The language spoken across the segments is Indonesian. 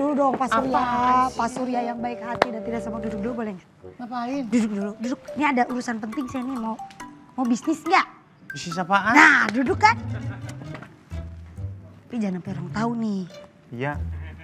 dulu dong Pak Surya. Pak Surya yang baik hati dan tidak sama, duduk dulu boleh nggak? Ngapain? Duduk dulu, duduk. Ini ada urusan penting saya nih, mau bisnis nggak? Bisnis apaan? Nah, duduk kan. Tapi jangan sampai orang tahu nih. Iya.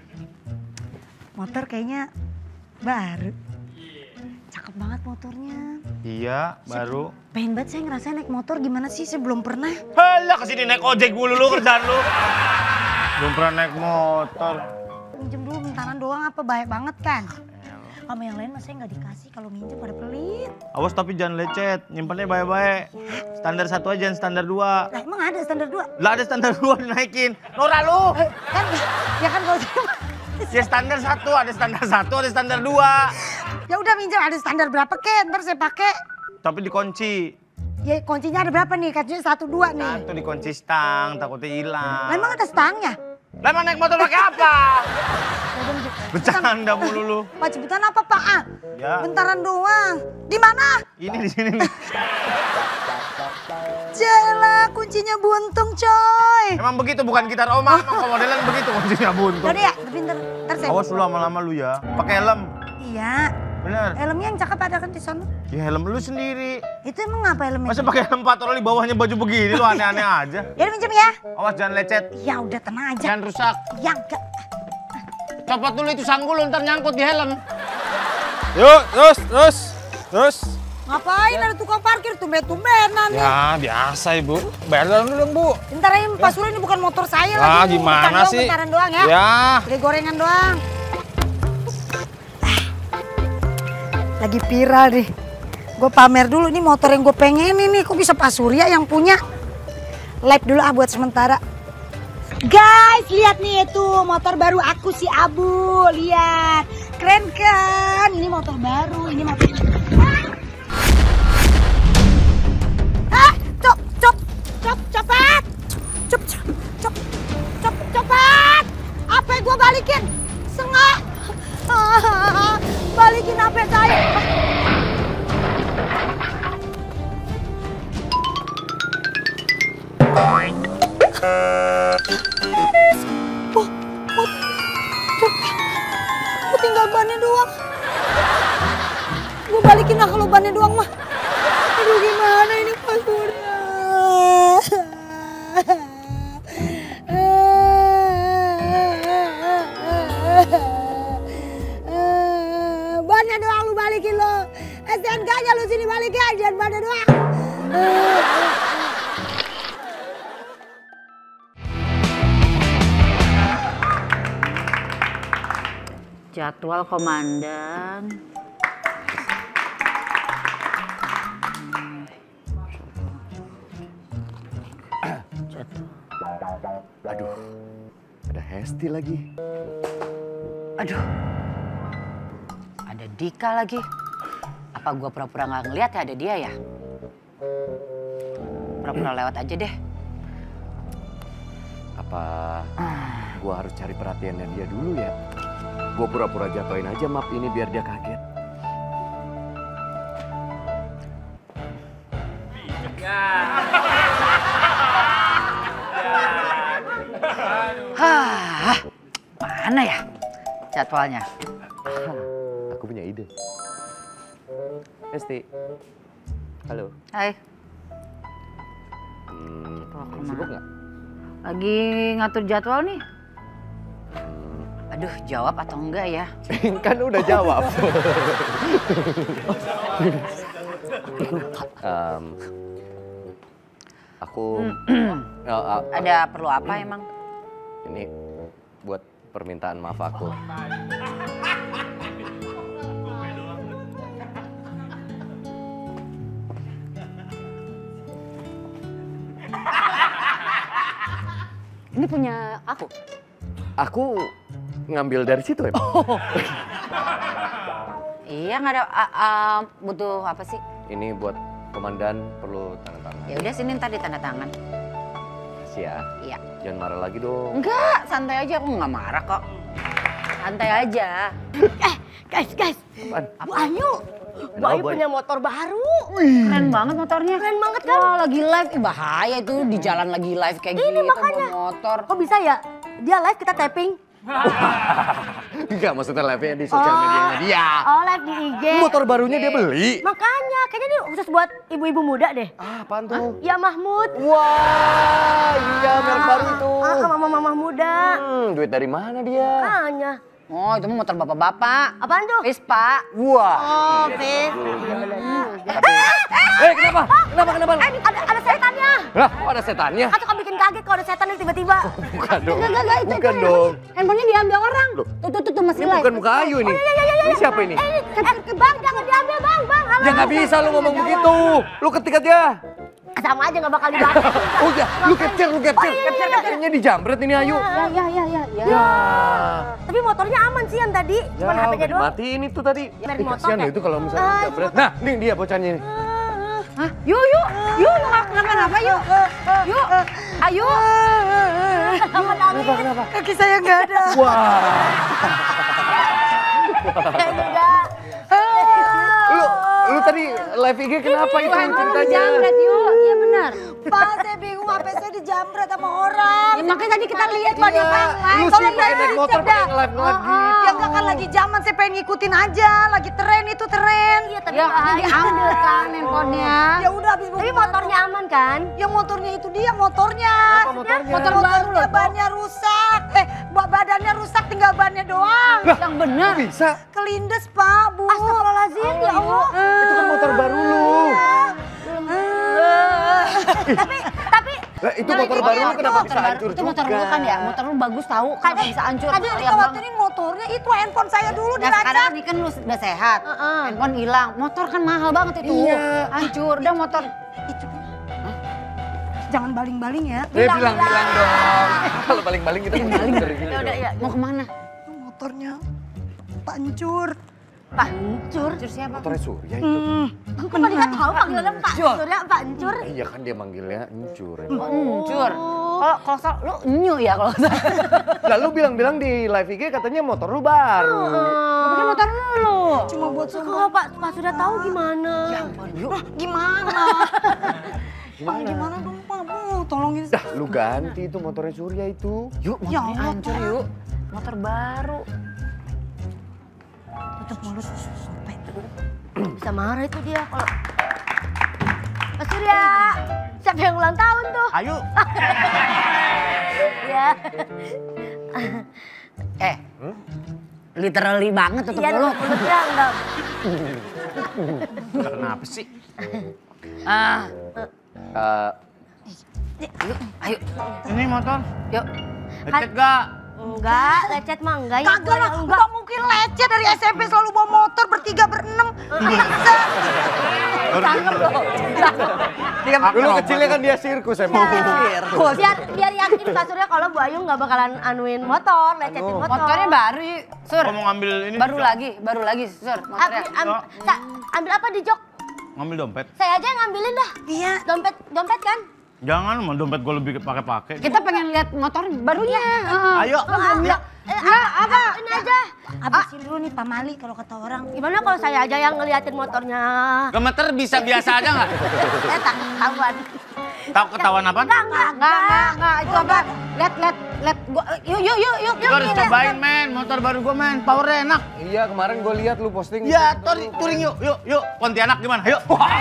Motor kayaknya baru. Cakep banget motornya. Iya, baru. Pengen banget saya ngerasain naik motor, gimana sih? Saya belum pernah. Halah, kesini naik ojek mulu lu kerjaan lu. Belum pernah naik motor. Minjem dulu bentaran doang apa, baik banget kan? Sama yang lain masa nggak dikasih, kalau minjem pada pelit. Awas tapi jangan lecet, nyimpannya baik-baik. Standar 1 aja, standar 2. Lah emang ada standar 2? Lah ada standar 2 dinaikin. Nora lu! Kan, ya kan kalau saya... Ya standar 1, ada standar 1, ada standar 2. Ya udah minjem, ada standar berapa kek, ntar saya pakai. Tapi dikunci. Ya kuncinya ada berapa nih? Kuncinya 1, 2 nih. Satu dikunci stang, takutnya hilang. Lah emang ada stangnya? Lah emang naik motor pakai apa? Ya udah, minjem. Bercanda mulu lu. Pak cepetan apa Pak? Ah, Ya. bentaran doang. Di mana? Ini di sini nih. Jelah, kuncinya buntung coy. Emang begitu, bukan gitar Oma. Emang kalau modelan begitu kuncinya buntung. Yaudah ya, tapi ntar saya... Awas lu lama-lama lu ya. Pakai helm. Iya, Bener. helmnya yang cakep ada kan di sana. Ya helm lu sendiri. Itu emang apa helmnya? Masa pakai helm patroli di bawahnya baju begini lu aneh-aneh aja. Ya udah minjem ya. Awas jangan lecet. Ya udah tenang aja. Jangan rusak. Ya enggak. Copot dulu itu sanggul lu ntar nyangkut di helm. Yuk, terus. Ngapain ada tukang parkir tumben-tumbenan nih. Ya biasa ibu, bayar dulu dong bu. Bentar aja Pak Surya, ini bukan motor saya Ah lagi. gimana sih? Bentaran doang ya. Ya. Beli gorengan doang. Lagi viral nih. Gue pamer dulu nih motor yang gue pengen ini. Kok bisa Pak Surya yang punya? Live dulu ah buat sementara. Guys, lihat nih itu motor baru aku si Abu. Lihat. Keren kan? Ini motor baru, ini motor... Cepat! Cepat! Apa yang gue balikin? Sengak! Balikin HP saya! Gue tinggal bannya doang. Gue balikin lah kalau bannya doang mah. Aduh gimana ini Pak Surya? Bannya doang lu balikin lo. STNK-nya lu sini balikin aja, bannya doang. Jadwal komandan. Aduh, ada Hesti lagi. Aduh, ada Dika lagi. Apa gua pura-pura nggak ngeliat ya ada dia ya? Pura-pura lewat aja deh. Apa gua harus cari perhatiannya dia dulu ya? Gua pura-pura jatuhin aja map ini biar dia kaget. Hah, mana ya jadwalnya? Aku punya ide. Hesti, halo. Hai, Sibuk nggak? lagi ngatur jadwal nih. Aduh, jawab atau enggak ya? Kan udah jawab. Aku Ada perlu apa emang? ini buat permintaan maaf aku. Ini punya aku. Aku ngambil dari situ ya. Iya, nggak ada. Butuh apa sih? Ini buat komandan perlu tanda tangan. Ya udah sini ntar ditanda tangan. Makasih ya. Iya. Jangan marah lagi dong. Enggak, santai aja. Aku nggak marah kok. Santai aja. Guys. Apaan? Bu Ayu. Bu Kenapa, Ayu Boy? punya motor baru. Keren banget motornya. Keren banget kan? Wah, lagi live. Ih, bahaya itu di jalan lagi live kayak Ini gitu makanya. bawa motor. Kok bisa ya? Dia live kita tapping. Enggak, maksudnya live-nya di sosial medianya dia. Oh, live di IG. Motor barunya dia beli. Makanya, kayaknya ini khusus buat ibu-ibu muda deh. Ah, apaan tuh? Ya Mahmud. Wah, iya merek baru itu. Mama muda. Duit dari mana dia? Makanya. Oh, itu mah motor bapak-bapak. Apaan tuh? Vespa. Wah. Oh, Fis. Kenapa? Kenapa? Ada setannya. Lah, kok ada setannya? Kan suka bikin kaget kalau ada setan nih tiba-tiba. Bukan dong. Enggak, itu Bukan dong. handphonenya diambil orang. Tuh masih Ini live. bukan muka Ayu ini. Ini siapa ini? Bang, jangan diambil, Bang. Halo. Ya nggak bisa lu ngomong begitu. Lu ketik aja. Sama aja nggak bakal dibaca. Oh ya, lu capture. Capture-nya dijambret ini Ayu. Ya. Tapi motornya aman sih yang tadi. Cuma Ya, HP-nya doang. matiin itu tadi. Dari motor Kasihan kayak- itu kalau misalnya dijambret. Nah, nih dia bocahnya nih. Hah? Yuk, nggak kenapa-napa yuk. Yuk, ayo. Kenapa? Kaki saya nggak ada. Wah. Enggak. Lu tadi live IG kenapa itu ceritanya? Jambret yuk, iya benar. Pak, saya bingung HP saya dijambret sama orang. Ya, makanya tadi kita lihat kok dia Iya, pengen. lu sih pakai naik motor pakai nge-live gitu. Ya nggak kan lagi zaman, saya pengen ngikutin aja. Lagi tren itu tren. Iya, tapi Ya, makanya diambil kan handphonenya. Ya udah habis Tapi motornya aman kan? yang motornya itu dia motornya. Apa motornya? Motor baru loh. Bannya rusak. Badannya rusak tinggal bannya doang. Yang benar. Bisa. Kelindes Pak, Bu. Astagfirullahaladzim, ya Allah. Itu kan motor baru lu. Tapi Lah, itu motor baru lu kenapa bisa hancur Itu juga? motor lu kan ya, motor lu bagus tahu kan bisa hancur. Tadi Lihat, Bang. dikhawatirin motornya itu handphone saya dulu Nah sekarang dilacak. ini kan lu udah sehat, handphone hilang, motor kan mahal banget itu, hancur, udah motor. Jangan baling-baling ya. Bilang dong. Kalau baling-baling kita baling. ya udah ya. Mau kemana? Motornya pancur. Pancur. Hancur siapa? Motornya Surya itu. Kok nggak tahu panggilannya Pak Surya, Pak Encur? Iya kan dia manggilnya Encur. Hancur. Kalau salah lu nyu ya kalau salah. Lalu bilang-bilang di live IG katanya motor lu baru. Tapi kan motor lu. Cuma buat Kalau Pak Surya tahu gimana? gimana? Gimana dong Pak? Bu, tolongin Dah, lu ganti itu motornya Surya itu. Yuk, Ya motornya Allah, hancur yuk. Motor baru. tutup mulut sampai. Bisa marah itu dia kalau Pak Surya, siapa yang ulang tahun tuh? Ayo. Ya. Literally banget tutup Iya, mulut. mulutnya enggak. Kenapa sih? Yuk, ayo. Ini motor. Yuk. Lecet gak? Enggak, lecet mah enggak ya. Kagak lah, nggak mungkin lecet dari SMP selalu bawa motor bertiga berenam. Bisa. Dulu kecilnya kan dia sirkus emang. Biar yakin Pak Surya kalau Bu Ayu nggak bakalan anuin motor, lecetin motor. Motornya baru, yuk. Sur. Kau mau ngambil ini? Baru lagi, Sur. Motornya. Ambil apa di jok? Ngambil dompet? Saya aja yang ngambilin dah. Iya. Dompet kan? Jangan, mau dompet gue lebih pakai-pakai. Kita pengen lihat motor barunya. Ayo. Apa? Ini aja. Habisin dulu nih Pak Mali kalau kata orang. Gimana kalau saya aja yang ngeliatin motornya? Gemeter bisa biasa aja nggak? Tahuan. Tahu ketahuan apa? Enggak, itu apa? Lihat gua. Yuk. Gue harus cobain men, motor baru gue men, powernya enak. Iya kemarin gue lihat lu posting. Ya, touring yuk. Pontianak gimana? Yuk.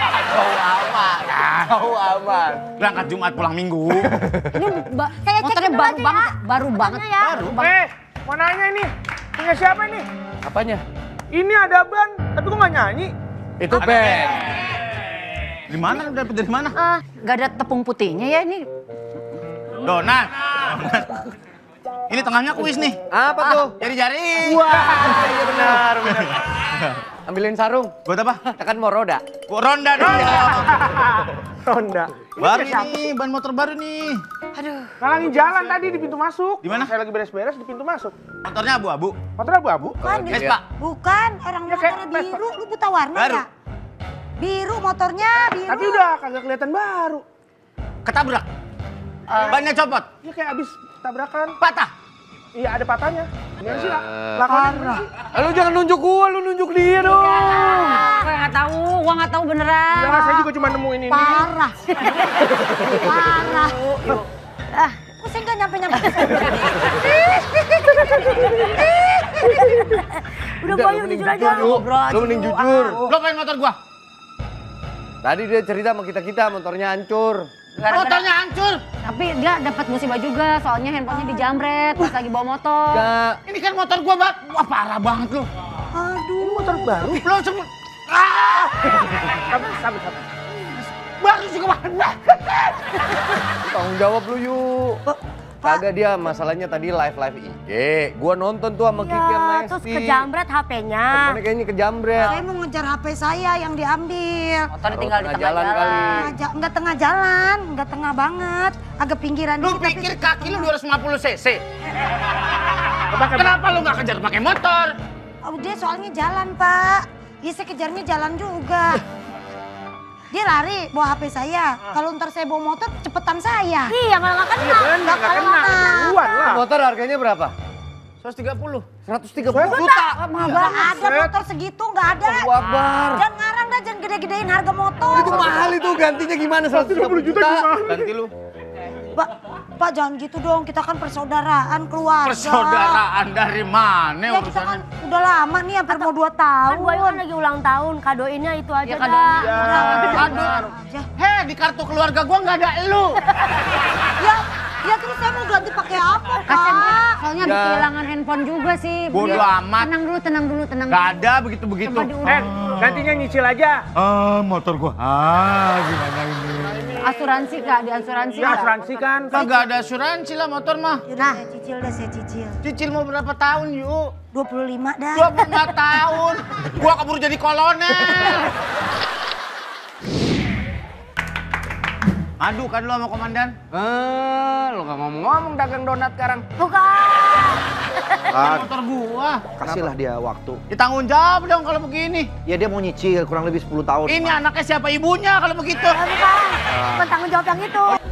Tahu aman. Berangkat Jumat pulang Minggu. Ini Saya cek motornya dulu baru aja banget, ya. baru banget. Ya. Mau nanya ini, punya siapa ini? Apanya? Ini ada ban, tapi kok nggak nyanyi? Itu band. Di mana? Dapet dari mana? Gak ada tepung putihnya ya ini. Donat. Ini tengahnya kuis nih. Apa tuh? Jari-jari. Wah, iya benar. Ambilin sarung. Buat apa? Kan mau roda. Gua ronda dong. Honda. Baru nih, ban motor baru nih. Ngalangin jalan tadi di pintu masuk. Di mana? Saya lagi beres-beres di pintu masuk. Motornya abu-abu. Motor abu-abu. Vespa. Bukan, orang Ya, kayak motornya biru. Lu buta warna Baru. ya? Biru motornya, biru. Tapi udah kagak kelihatan baru. Ketabrak. Bannya copot. Ya kayak abis tabrakan. Patah. Iya ada patahnya. Gimana sih lah? Lakonnya gimana sih? Lu jangan nunjuk gua, lu nunjuk dia dong. Gua nggak tahu beneran. Ya saya juga cuma nemuin ini. Parah. Parah. Kok saya nggak nyampe-nyampe. gua yuk, jujur aja. Lu mending jujur. Lo pengen motor gua? Tadi dia cerita sama kita motornya hancur. Motornya hancur. Tapi dia dapat musibah juga, soalnya handphonenya dijamret pas lagi bawa motor. Enggak. Ini kan motor gua, Bang. Wah, parah banget lu. Aduh. Motor baru. Lo sebut. Ah! Sabar. Baru juga, Bang. Tanggung jawab lu yuk. Kagak dia masalahnya tadi live IG. Gua nonton tuh sama Kiki sama Terus Esti. kejamret HP-nya. Teleponnya kayaknya kejamret. Saya mau ngejar HP saya yang diambil. Motor tinggal di Tengah tengah jalan jalan. kali. Enggak tengah jalan, enggak tengah banget. Agak pinggiran Lu dikit, pikir kaki lu 250 cc? Kenapa lu nggak kejar pakai motor? Oh, dia soalnya jalan, Pak. Ya saya kejarnya jalan juga. Dia lari bawa HP saya. Kalau ntar saya bawa motor, cepetan saya. Iya, nggak kena. Nggak kena. Keluar lah. Motor harganya berapa? 130. 130 juta. Nggak ada motor segitu, nggak ada. Allahu Akbar. Jangan ngarang dah, jangan gede-gedein harga motor. Itu mahal itu, gantinya gimana 130 juta? Ganti lu. Pak jangan gitu dong, kita kan persaudaraan keluarga. Persaudaraan dari mana Ya kita kan urusannya? udah lama nih, hampir mau 2 tahun. Kan Boy kan lagi ulang tahun, kadoinnya itu aja Ya, dah. kadoinnya. Aduh. Heh, di kartu keluarga gua nggak ada lu. Ya terus saya mau ganti pakai apa, Kasian dia, Pak? soalnya Ya. habis kehilangan handphone juga sih. Bodo Dia- amat. Tenang dulu. Nggak ada begitu-begitu. Coba diurus. Gantinya nyicil aja. Motor gua. Gimana ini? Asuransi Kak, di asuransi Ya Kak. asuransi kan. Kagak ada asuransi lah motor mah. Yaudah, saya cicil deh, saya cicil. Cicil mau berapa tahun, yuk? 25 dah. 25 tahun. Gua keburu jadi kolonel. Aduh kan lu sama komandan. Lu gak ngomong-ngomong dagang donat sekarang. Bukan. Motor gua. Kasihlah dia waktu. Ditanggung jawab dong kalau begini. Ya dia mau nyicil kurang lebih 10 tahun. Ini anaknya siapa ibunya kalau begitu? Bukan tanggung jawab yang itu.